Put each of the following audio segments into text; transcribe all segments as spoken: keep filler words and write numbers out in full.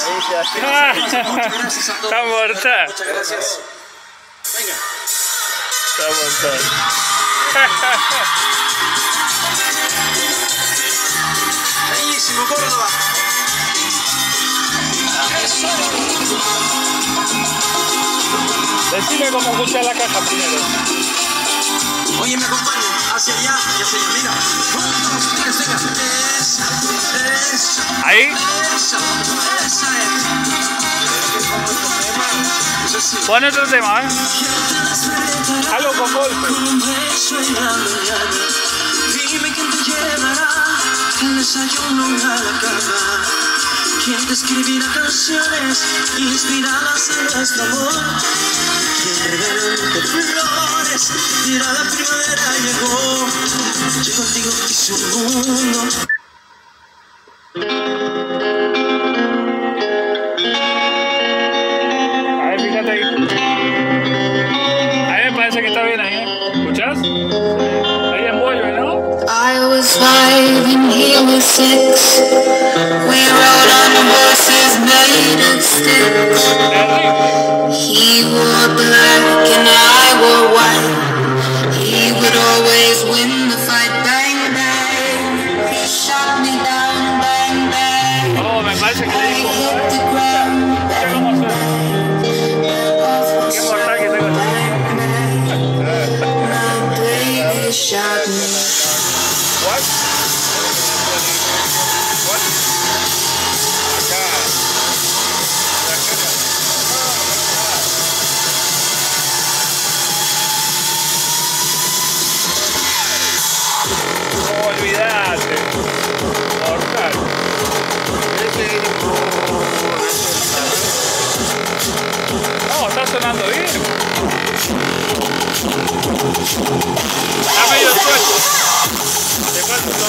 Ah, está mortal. Muchas gracias. Venga. Está mortal. Bellísimo, Córdoba. Decime cómo escuchar la caja primero. Oye, me acompañan hacia allá y hacia allá. Mira. Un, dos, tres, venga. Esa, esa. Ahí. Esa, esa es. Pon otro tema, ¿eh? Algo con golpe. Dime quién te llevará el desayuno a la cama. Quien te escribirá canciones inspiradas en nuestro amor. Quien regalarte flores dirá la primavera llegó. Yo contigo hice un mundo. A ver, fíjate ahí. A mí me parece que está bien ahí, ¿eh? ¿Escuchás? Ahí envuelve, ¿no? I was five and he was six. We rode on horses made of sticks. He wore black and I wore white. He would always win the fight. Bang, bang. He shot me down. Bang, bang. Oh, me parece que le I dijo. hit the ground. Mira cómo suena. Qué mortal que tengo. My baby shot me. What? What? Acá. No olvidate. Mortal. No, está sonando bien. Está medio suelto. Te falta un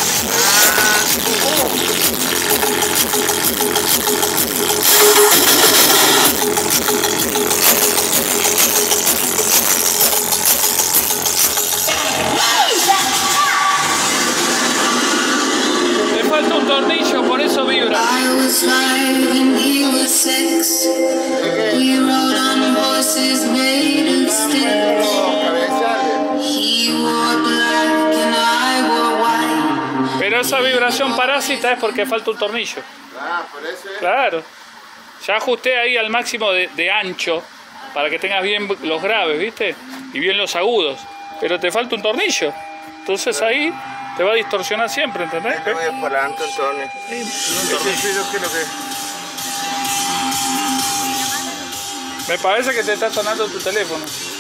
Le falta un tornillo, por eso vibra. I was five and he was six. We rode on horses made of sticks. He wore black and I wore white. Pero esa vibración parásita es porque falta un tornillo. Ah, por eso es. Claro. Ya ajusté ahí al máximo de, de ancho para que tengas bien los graves, ¿viste? Y bien los agudos. Pero te falta un tornillo. Entonces ahí te va a distorsionar siempre, ¿entendés? Yo voy por adelante, Antonio. Me parece que te está sonando tu teléfono.